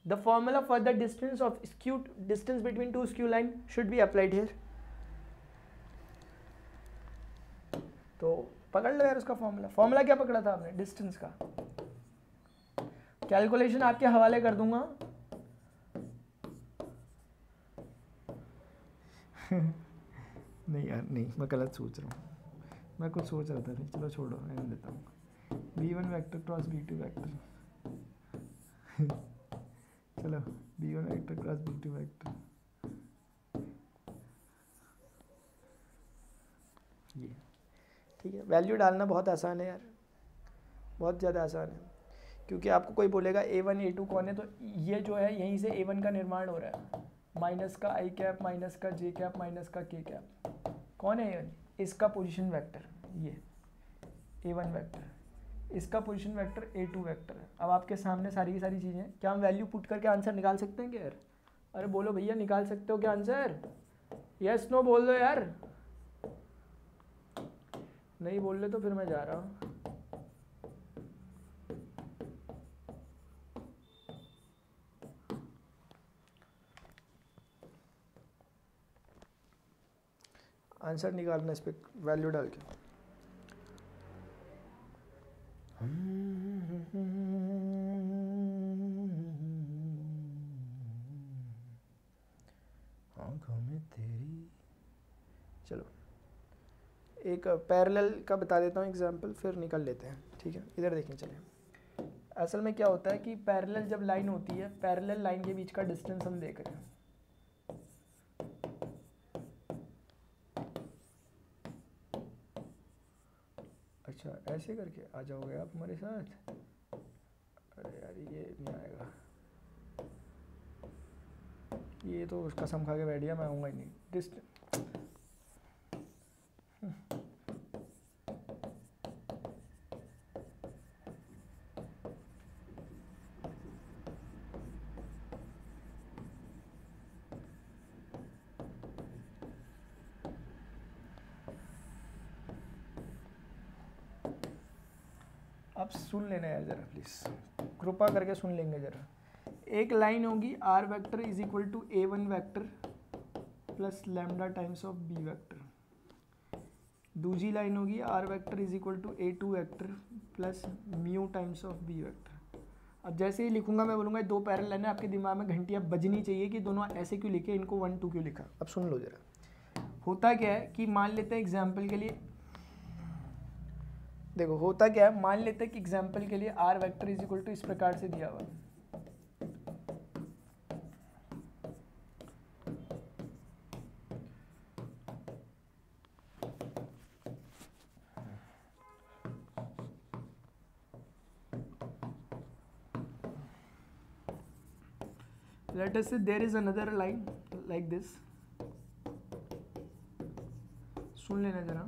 The formula for the distance of skew distance between two skew line should be applied here. तो पकड़ लो यार उसका फॉर्मूला। फॉर्मूला क्या पकड़ा था आपने? डिस्टेंस का। कैलकुलेशन आपके हवाले कर दूंगा। नहीं यार नहीं, मैं गलत सोच रहा हूँ, मैं कुछ सोच रहा था। चलो छोड़ो, रहने देता हूँ। B one vector cross B two vector चलो B one vector cross B two vector, ये ठीक है। वैल्यू डालना बहुत आसान है यार, बहुत ज़्यादा आसान है, क्योंकि आपको कोई बोलेगा ए वन ए टू कौन है, तो ये जो है यहीं से ए वन का निर्माण हो रहा है। माइनस का आई कैप, माइनस का जे कैप, माइनस का के कैप, कौन है ये? इसका पोजीशन वेक्टर, ये ए वन वेक्टर, इसका position vector A two vector है। अब आपके सामने सारी की सारी चीज़ें, क्या हम वैल्यू पुट करके आंसर निकाल सकते हैं क्या यार? अरे बोलो भैया, निकाल सकते हो क्या आंसर? यस नो बोल दो यार। नहीं बोल रहे तो फिर मैं जा रहा हूँ। आंसर निकालना इस पर वैल्यू डाल के। आँखों में तेरी, चलो एक पैरेलल का बता देता हूँ एग्जांपल, फिर निकल लेते हैं, ठीक है? इधर देखें चलिए। असल में क्या होता है कि पैरेलल जब लाइन होती है, पैरेलल लाइन के बीच का डिस्टेंस हम देख रहे हैं। अच्छा ऐसे करके आ जाओगे आप हमारे साथ? अरे यार ये नहीं आएगा, ये तो कसम खा के बैठ गया, मैं आऊँगा ही नहीं। डिस्टेंस आप सुन लेना यार ज़रा प्लीज़, कृपा करके सुन लेंगे ज़रा। एक लाइन होगी R vector is equal to A one vector plus lambda times of B vector. दूसरी लाइन होगी R vector is equal to A two vector plus mu times of B vector. अब जैसे ही लिखूंगा मैं बोलूँगा दो पैरेलल लाइन है, आपके दिमाग में घंटियाँ बजनी चाहिए कि दोनों ऐसे क्यों लिखे, इनको वन टू क्यों लिखा। अब सुन लो ज़रा। होता क्या है कि मान लेते हैं एग्जाम्पल के लिए, देखो होता क्या है, मान लेते हैं कि एग्जाम्पल के लिए R vector is equal to इस प्रकार से दिया हुआ। Let us say there is another line like this, सुन लेना जरा।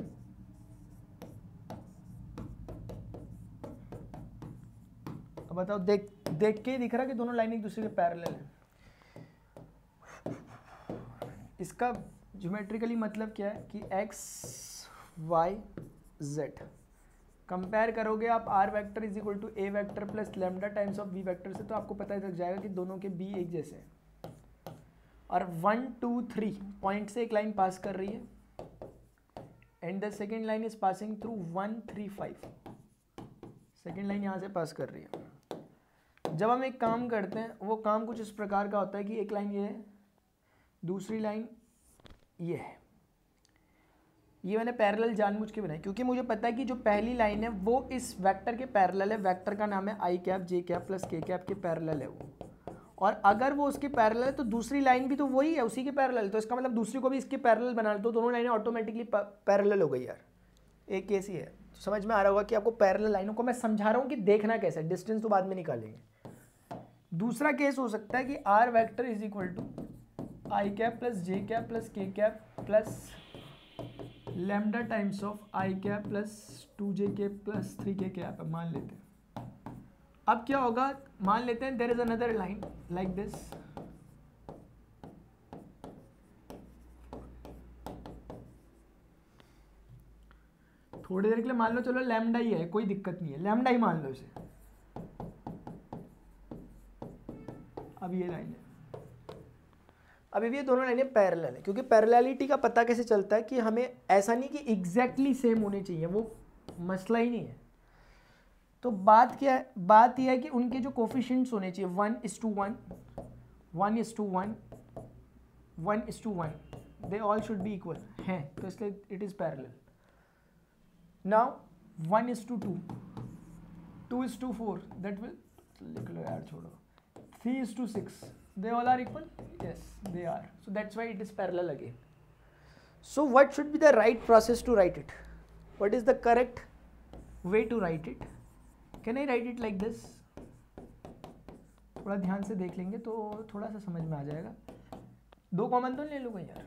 अब बताओ, देख देख के ही दिख रहा कि दोनों लाइन एक दूसरे के पैरेलल है। इसका ज्योमेट्रिकली मतलब क्या है कि x y z कंपेयर करोगे आप R vector is equal to A vector plus lambda times of B vector से, तो आपको पता लग जाएगा कि दोनों के बी एक जैसे हैं। और वन टू थ्री पॉइंट से एक लाइन पास कर रही है and the second line is passing through one three five, second line यहाँ से पास कर रही है। जब हम एक काम करते हैं वो काम कुछ इस प्रकार का होता है कि एक लाइन ये है, दूसरी लाइन ये है। ये मैंने पैरेलल जानबूझ के बनाई क्योंकि मुझे पता है कि जो पहली लाइन है वो इस वेक्टर के पैरेलल है। वेक्टर का नाम है I cap J cap plus K cap के पैरेलल है वो, और अगर वो उसके पैरेलल है तो दूसरी लाइन भी तो वही है, उसी के पैरेलल। तो इसका मतलब दूसरी को भी इसके पैरेलल बना लो तो दोनों लाइनें ऑटोमेटिकली पैरेलल हो गई यार। एक केस ही है, तो समझ में आ रहा होगा कि आपको पैरेलल लाइनों को मैं समझा रहा हूँ कि देखना कैसे, डिस्टेंस तो बाद में निकालेंगे। दूसरा केस हो सकता है कि R vector is equal to I cap plus J cap plus K cap plus lambda times of I cap plus two J K plus three के कैप मान लेते हैं। अब क्या होगा, मान लेते हैं there is another line like this, थोड़ी देर के लिए मान लो, चलो लैम्डा ही है, कोई दिक्कत नहीं है, लैम्डा ही मान लो इसे। अब ये लाइन है, अभी ये दोनों लाइनें पैरेलल है, क्योंकि पैरेललिटी का पता कैसे चलता है कि हमें ऐसा नहीं कि एग्जैक्टली सेम होने चाहिए, वो मसला ही नहीं है। तो बात क्या है, बात यह है कि उनके जो कोफिशिएंट्स होने चाहिए one is to one, one is to one, one is to one, they all should be equal हैं, तो इसलिए it is parallel. Now one is to two, two is to four, that will, लिख लो यार छोड़ो, three is to six, they all are equal, yes they are, so that's why it is parallel again. So what should be the right process to write it? What is the correct way to write it? Can I write it like this? थोड़ा ध्यान से देख लेंगे तो थोड़ा सा समझ में आ जाएगा। दो कॉमन तो ले लूँगा यार,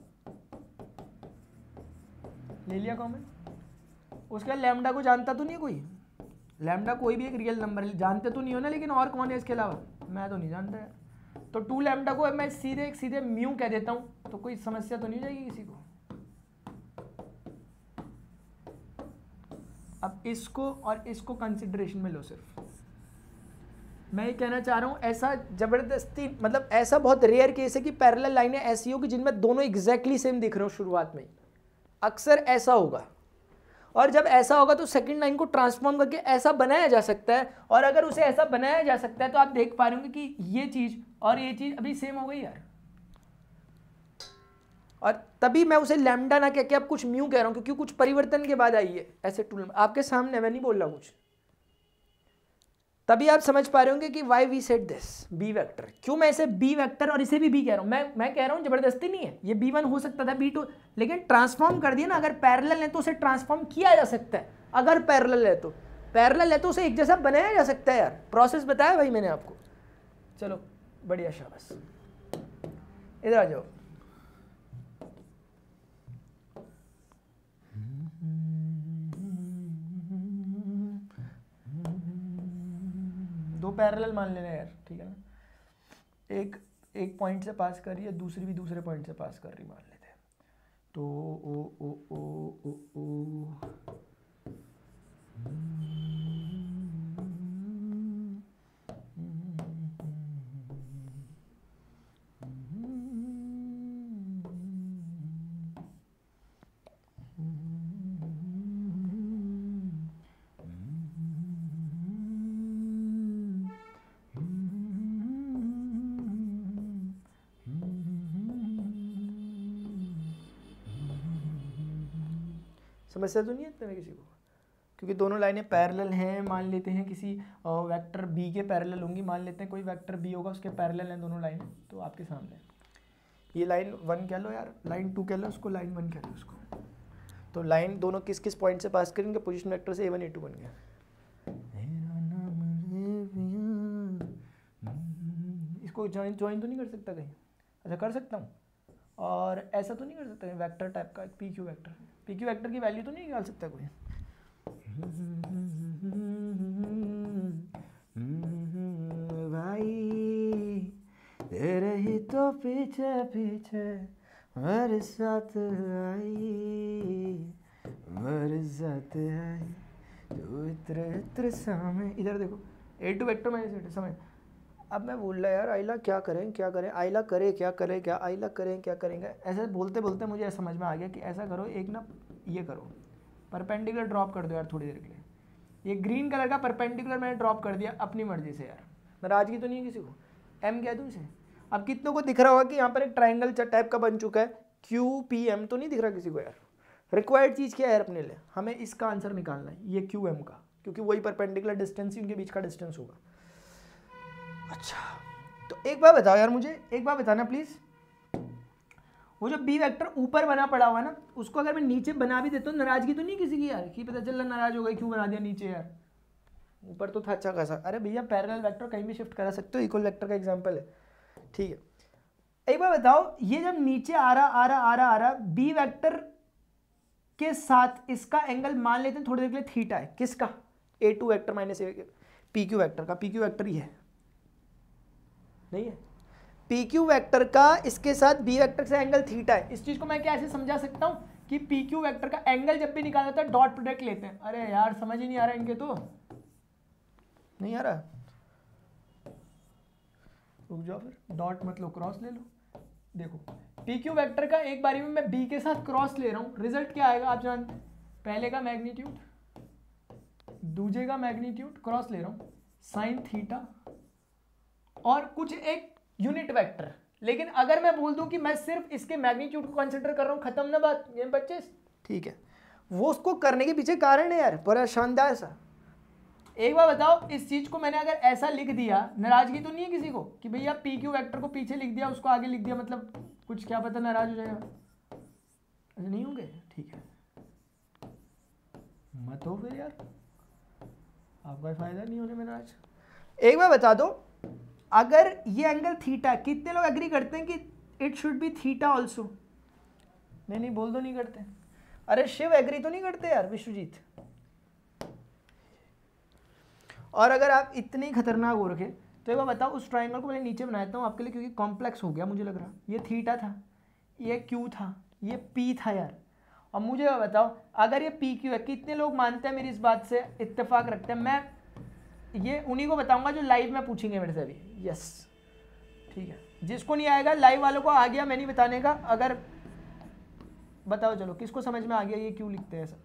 ले लिया कॉमन। उसके बाद लैम्डा को जानता तो नहीं है कोई, लैम्डा कोई भी एक रियल नंबर है, जानते तो नहीं हो ना, लेकिन और कौन है इसके अलावा, मैं तो नहीं जानता है। तो टू लैम्डा को मैं सीधे सीधे म्यू कह देता हूँ, तो कोई समस्या तो नहीं जाएगी किसी को। अब इसको और इसको कंसिडरेशन में लो सिर्फ। मैं ये कहना चाह रहा हूँ ऐसा जबरदस्ती, मतलब ऐसा बहुत रेयर केस है कि पैरेलल लाइनें ऐसी हो कि जिनमें दोनों एग्जैक्टली सेम दिख रहे हो शुरुआत में, अक्सर ऐसा होगा। और जब ऐसा होगा तो सेकंड लाइन को ट्रांसफॉर्म करके ऐसा बनाया जा सकता है, और अगर उसे ऐसा बनाया जा सकता है तो आप देख पा रहे होंगे कि ये चीज और ये चीज अभी सेम हो गई यार। और तभी मैं उसे लैम्डा ना कह के अब कुछ म्यू कह रहा हूं, क्योंकि कुछ परिवर्तन के बाद आई है ऐसे टू, आपके सामने, मैं नहीं बोल रहा कुछ। तभी आप समझ पा रहे होंगे कि why we said this B vector, क्यों मैं इसे बी वेक्टर और इसे भी बी कह रहा हूं। मैं मैं कह रहा हूं जबरदस्ती नहीं है, ये बी वन हो सकता था, बी टू, लेकिन ट्रांसफॉर्म कर दिया ना। अगर पैरेलल है तो उसे ट्रांसफॉर्म किया जा सकता है, अगर पैरेलल है तो पैरेलल है तो उसे एक जैसा बनाया जा सकता है यार। प्रोसेस बताया भाई मैंने आपको। चलो बढ़िया, शाबाश, इधर आ जाओ। दो पैरेलल मान लेना यार, ठीक है ना। एक एक पॉइंट से पास कर रही है, दूसरी भी दूसरे पॉइंट से पास कर रही मान लेते हैं। तो ओ ओ ओ ओ ओ समस्या तो नहीं है इतने में किसी को, क्योंकि दोनों लाइनें पैरेलल हैं। मान लेते हैं किसी वेक्टर बी के पैरेलल होंगी, मान लेते हैं कोई वेक्टर बी होगा, उसके पैरेलल हैं दोनों लाइनें। तो आपके सामने ये लाइन वन कह लो यार, लाइन टू कह लो उसको, लाइन वन कह लो उसको। तो लाइन दोनों किस किस पॉइंट से पास करेंगे, पोजीशन वेक्टर से ए वन ए टू बन गया। इसको ज्वाइन ज्वाइन तो नहीं कर सकता कहीं, अच्छा कर सकता हूँ। और ऐसा तो नहीं कर सकता वेक्टर टाइप का P Q vector, P Q vector की वैल्यू तो नहीं निकाल सकता कोई। भाई तेरे ही तो पीछे पीछे मेरे साथ आई, मेरे साथ आई तो इत्र इत्र सामने। इधर देखो, ए टू वेक्टर माइनस समझ। अब मैं बोल रहा यार आइला क्या करें क्या करें, आइला करे क्या करे क्या, आइला करें क्या करेंगे। ऐसे बोलते बोलते मुझे ऐसा समझ में आ गया कि ऐसा करो, एक ना ये करो, परपेंडिकुलर ड्रॉप कर दो यार थोड़ी देर के लिए। ये ग्रीन कलर का परपेंडिकुलर मैंने ड्रॉप कर दिया अपनी मर्जी से यार, नाराजगी तो नहीं है किसी को। एम कह दूँ इसे। अब कितनों को दिख रहा होगा कि यहाँ पर एक ट्राइंगल टाइप का बन चुका है, क्यू पी एम तो नहीं दिख रहा किसी को यार। रिक्वायर्ड चीज़ क्या है यार अपने लिए, हमें इसका आंसर निकालना है, ये क्यू एम का, क्योंकि वही परपेंडिकुलर डिस्टेंस ही उनके बीच का डिस्टेंस होगा। अच्छा तो एक बार बताओ यार मुझे, एक बार बताना प्लीज, वो जो बी वेक्टर ऊपर बना पड़ा हुआ ना, उसको अगर मैं नीचे बना भी देता हूँ, नाराजगी तो नहीं किसी की यार, कि पता चल रहा नाराज हो गई क्यों बना दिया नीचे यार, ऊपर तो था अच्छा खासा। अरे भैया पैरेलल वेक्टर कहीं भी शिफ्ट करा सकते हो, इक्वल वेक्टर का एग्जांपल है, ठीक है। एक बार बताओ, ये जब नीचे आ रहा आ रहा आ रहा आ रहा बी वेक्टर के साथ इसका एंगल मान लेते हैं थोड़ी देर के लिए थीटा है, किसका, A two vector minus A P Q vector का, पी क्यू वेक्टर ही है नहीं है, पी क्यू वेक्टर का इसके साथ बी वेक्टर से एंगल थीटा है। इस चीज को मैं क्या ऐसे समझा सकता हूं कि पी क्यू वेक्टर का एंगल जब भी निकालना होता है डॉट प्रोडक्ट लेते हैं। अरे यार समझ ही नहीं आ रहा इनके, तो नहीं आ रहा। रुक जाओ फिर, डॉट मत लो, क्रॉस ले लो। देखो पी क्यू वेक्टर का एक बारी में मैं बी के साथ क्रॉस ले रहा हूँ, रिजल्ट क्या आएगा आप जानते हैं, पहले का मैग्नीट्यूड दूसरे का मैग्नीट्यूड क्रॉस ले रहा हूँ साइन थीटा और कुछ एक यूनिट वेक्टर। लेकिन अगर मैं बोल दूं कि मैं सिर्फ इसके मैग्नीट्यूड को कंसिडर कर रहा हूं, खत्म ना बात ये बच्चे। ठीक है, वो उसको करने के पीछे कारण है यार, बड़ा शानदार सा। एक बार बताओ, इस चीज को मैंने अगर ऐसा लिख दिया, नाराजगी तो नहीं है किसी को कि भैया पी क्यू वेक्टर को पीछे लिख दिया, उसको आगे लिख दिया, मतलब कुछ क्या पता नाराज हो जाएगा, ऐसे नहीं होंगे? ठीक है, मत हो फिर यार, आपका फायदा नहीं होने में नाराज। एक बार बता दो, अगर ये एंगल थीटा, कितने लोग एग्री करते हैं कि it should be theta also? नहीं नहीं बोल दो, नहीं करते। अरे शिव एग्री तो नहीं करते यार, विश्वजीत। और अगर आप इतने खतरनाक हो रखे तो एक बार बताओ, उस ट्राइंगल को मैं नीचे बनाता हूँ आपके लिए, क्योंकि कॉम्प्लेक्स हो गया मुझे लग रहा। ये थीटा था, ये क्यू था, ये पी था यार। और मुझे बताओ, अगर ये पी क्यू है, कितने लोग मानते हैं, मेरी इस बात से इत्तेफाक रखते हैं? मैं ये उन्हीं को बताऊंगा जो लाइव में पूछेंगे मेरे से अभी। यस ठीक है, जिसको नहीं आएगा, लाइव वालों को आ गया, मैं नहीं बताने का। अगर बताओ चलो, किसको समझ में आ गया ये क्यों लिखते हैं ऐसा,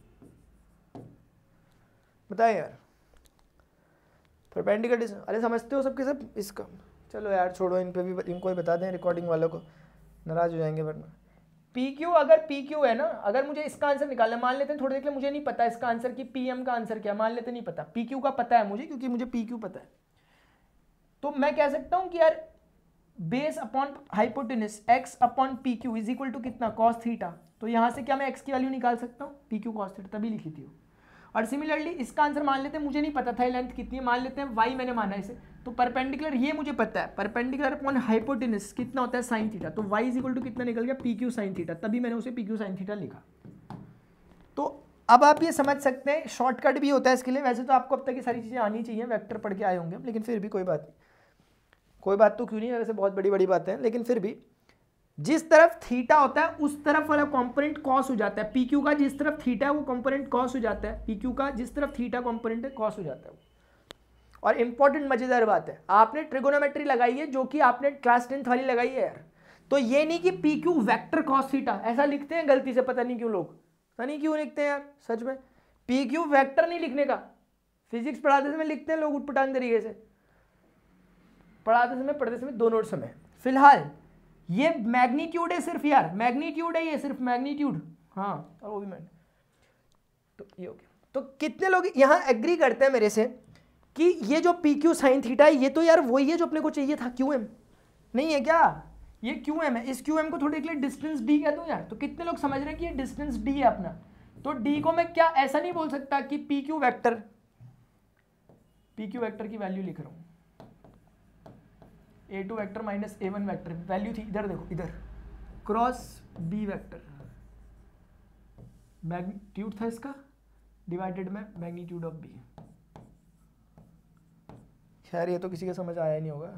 बताए यार। परपेंडिकुलर डिस्टेंस, अरे समझते हो सबके सब इसका? चलो यार छोड़ो, इन पे भी, इनको ही बता दें, रिकॉर्डिंग वालों को, नाराज हो जाएंगे वरना। पी क्यू, अगर पी क्यू है ना, अगर मुझे इसका आंसर निकालना, मान लेते हैं थोड़ी देर के लिए मुझे नहीं पता इसका आंसर कि पी एम का आंसर क्या, मान लेते नहीं पता, पी क्यू का पता है मुझे, क्योंकि मुझे पी क्यू पता है। तो मैं कह सकता हूं कि यार base upon hypotenuse X upon P Q is equal to कितना, कॉस थीटा। तो यहां से क्या मैं एक्स की वैल्यू निकाल सकता हूं, पी क्यू कॉस थीटा, तभी लिखी थी वो। और सिमिलरली इसका आंसर मान लेते हैं, मुझे नहीं पता था लेंथ कितनी है, मान लेते हैं वाई मैंने माना इसे, तो परपेंडिकुलर ये मुझे पता है, परपेंडिकुलर अपॉन हाइपोटेनस कितना होता है, साइन थीटा। तो वाई इज इक्वल टू कितना निकल गया, पी क्यू साइन थीटा, तभी मैंने उसे पी क्यू साइन थीटा लिखा। तो अब आप ये समझ सकते हैं, शॉर्टकट भी होता है इसके लिए। वैसे तो आपको अब तक ये सारी चीज़ें आनी चाहिए, वेक्टर पढ़ के आए होंगे, लेकिन फिर भी कोई बात नहीं, कोई बात तो क्यों नहीं है, वैसे बहुत बड़ी बड़ी बातें हैं, लेकिन फिर भी जिस तरफ थीटा होता है उस तरफ वाला कंपोनेंट कॉस हो जाता है। पीक्यू का जिस तरफ थीटा है वो कंपोनेंट कॉस हो जाता है, पीक्यू का जिस तरफ थीटा कंपोनेंट है कॉस हो जाता है। और इंपॉर्टेंट मजेदार बात है, आपने ट्रिगोनोमेट्री लगाई है, जो कि आपने क्लास टेंथ वाली लगाई है यार, तो ये नहीं कि P Q vector cos theta, ऐसा लिखते हैं गलती से, पता नहीं क्यों लोग, पता नहीं क्यों लिखते हैं यार, सच में पी क्यू वेक्टर नहीं लिखने का। फिजिक्स पढ़ाते समय लिखते हैं लोग उटपटांग तरीके से, पढ़ाते समय पढ़ते समय दोनों समय। फिलहाल ये मैग्नीट्यूड है सिर्फ यार, मैग्नीट्यूड है ये सिर्फ, मैग्नीट्यूड, हाँ और वो भी मैंने, तो ये हो गया। तो कितने लोग यहाँ एग्री करते हैं मेरे से कि ये जो पी क्यू साइन थीटा है ये तो यार वही है जो अपने को चाहिए था, क्यू एम नहीं है क्या, ये क्यू एम है। इस क्यू एम को थोड़ी के लिए डिस्टेंस डी कह दूं यार, तो कितने लोग समझ रहे हैं कि ये डिस्टेंस डी है अपना। तो डी को मैं क्या ऐसा नहीं बोल सकता कि P Q vector, P Q vector की वैल्यू लिख रहा हूं, A two vector minus A one vector, value थी इधर देखो, इधर क्रॉस बी वैक्टर, मैग्नीट्यूड था इसका डिवाइडेड में मैग्नीट्यूड ऑफ बी। खैर ये तो किसी का समझ आया ही नहीं होगा,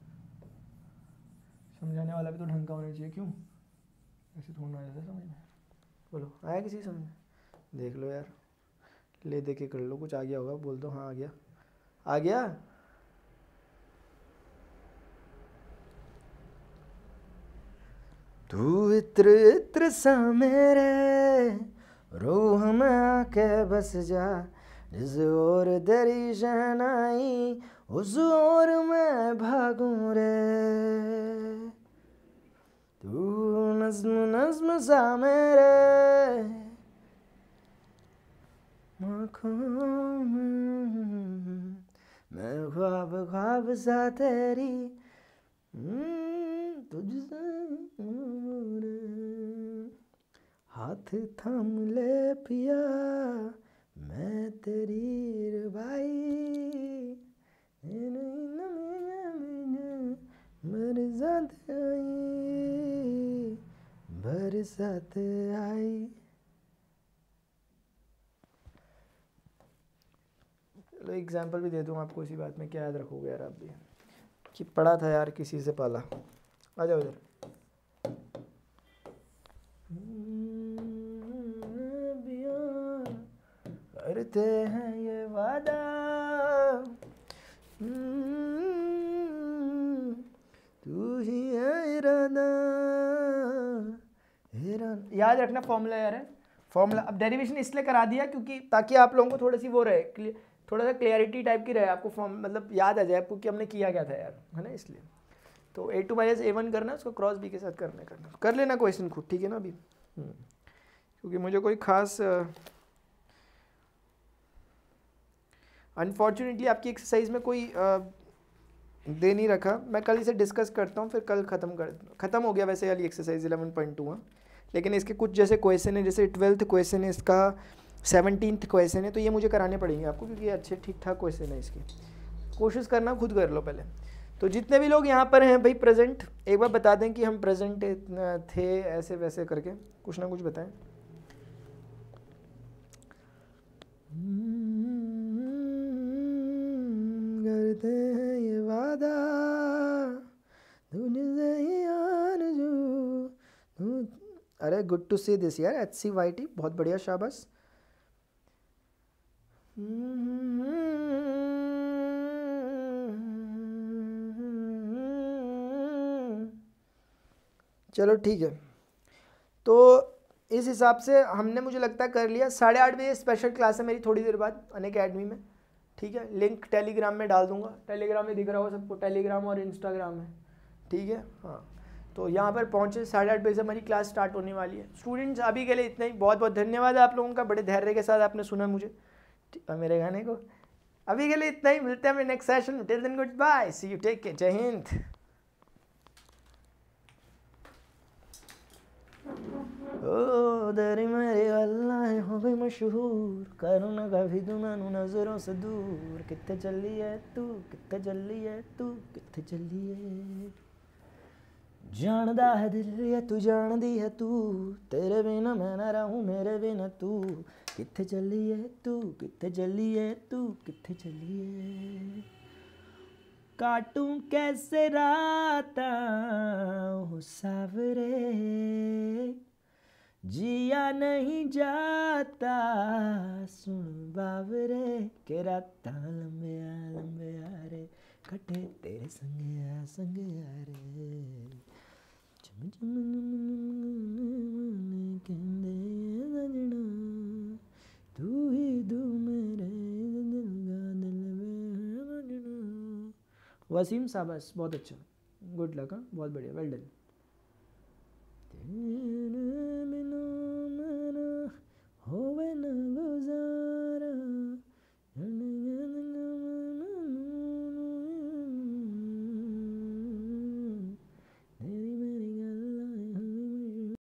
समझाने वाला भी तो ढंग का होना चाहिए, क्यों ऐसे थोड़ा आ जाता है समझ में। बोलो आया किसी समझ में? देख लो यार, ले दे के कर लो, कुछ आ गया होगा, बोल दो हाँ आ गया, आ गया। तू इत्र इत्र सा मेरे रूह में आके बस जा, जिस ओर तेरी शहनाई उस ओर मैं भागूं रे, तू नज़्म नज़्म सा मेरे आँखों में, मैं ख्वाब ख्वाब सा तेरी तुझसे, हाथ थाम ले पिया मैं तेरी भाई, बरसात आई बरसात आई। चलो एग्जाम्पल भी दे दूँ आपको इसी बात में, क्या याद रखोगे यार आप भी कि पढ़ा था यार किसी से पाला। आ जाओ इधर, करते हैं ये वादा, याद रखना फॉर्मूला यार है फॉर्मूला। अब डेरिवेशन इसलिए करा दिया क्योंकि ताकि आप लोगों को थोड़ी सी वो रहे, थोड़ा सा क्लियरिटी टाइप की रहे, आपको फॉर्म मतलब याद आ जाए आपको कि हमने किया क्या था यार, है ना। इसलिए तो A two minus A one करना, उसको क्रॉस बी के साथ करने करना कर लेना क्वेश्चन खुद, ठीक है ना अभी, क्योंकि मुझे कोई खास अनफॉर्चुनेटली uh, आपकी एक्सरसाइज में कोई uh, दे नहीं रखा। मैं कल इसे डिस्कस करता हूँ, फिर कल ख़त्म कर ख़त्म हो गया वैसे वाली एक्सरसाइज इलेवन पॉइंट टू है, लेकिन इसके कुछ जैसे क्वेश्चन है, जैसे ट्वेल्थ क्वेश्चन है इसका, सेवनटीन्थ क्वेश्चन है, तो ये मुझे कराने पड़ेंगे आपको क्योंकि ये अच्छे ठीक ठाक क्वेश्चन है इसके। कोशिश करना खुद कर लो पहले। तो जितने भी लोग यहाँ पर हैं भाई प्रेजेंट, एक बार बता दें कि हम प्रेजेंट थे, ऐसे वैसे करके कुछ ना कुछ बताएं। करते हैं ये वादा तुझसे ही आरज़ू। अरे गुड टू सी दिस यार, एच सी वाई टी, बहुत बढ़िया, शाबाश। चलो ठीक है, तो इस हिसाब से हमने मुझे लगता है कर लिया। साढ़े आठ बजे स्पेशल क्लास है मेरी थोड़ी देर बाद अनअकैडमी में, ठीक है। लिंक टेलीग्राम में डाल दूंगा, टेलीग्राम में दिख रहा होगा सबको, टेलीग्राम और इंस्टाग्राम में, ठीक है। हाँ, तो यहाँ पर पहुँचे, साढ़े आठ बजे से हमारी क्लास स्टार्ट होने वाली है। स्टूडेंट्स अभी के लिए इतना ही, बहुत बहुत धन्यवाद आप लोगों का, बड़े धैर्य के साथ आपने सुना मुझे और मेरे गाने को। अभी के लिए इतना ही, मिलते हैं हमें नेक्स्ट सेशन में। Till then good bye, see you, take care, जय हिंद। ओ दरी मेरे अल्लाह हो गई मशहूर, करो ना कभी तू मैनू नजरों से दूर। कित्थे चली है तू, कित्थे चली है तू, कित्थे चली है। जानदा है दिल या तू जानदी है तू, तेरे बिना मैं ना रहूं मेरे बिना तू। कित्थे चली है तू, कित्थे चली है तू, कित्थे चली है। काटूं कैसे राता ओ सावरे, जिया नहीं जाता सुन बावरे। के राता लंबिया लंबिया रे, कटे तेरे संगिया संगिया रे। चम चम कहंदे सजना, तू ही तू मेरे दिल का दिल में। वसीम शाबाश, बहुत अच्छा, गुड लक, बहुत बढ़िया, वेल डन।